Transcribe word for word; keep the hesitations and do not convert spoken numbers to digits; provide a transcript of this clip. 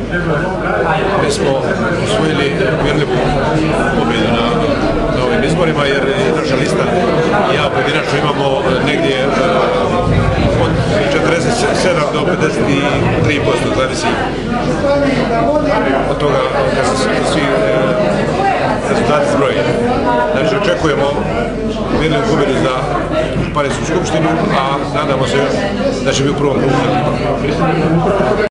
Mi smo osvojili uvjerljivu pobjedu na, na ovim izborima, jer naša lista i ja pojedinačno imamo negdje od četrdeset sedam do pedeset tri posto, zavisi od toga da se svi rezultati zbroje. Znači, očekujemo uvjerljivu pobjedu za Županijsku skupštinu, a nadamo se da će biti u prvom krugu.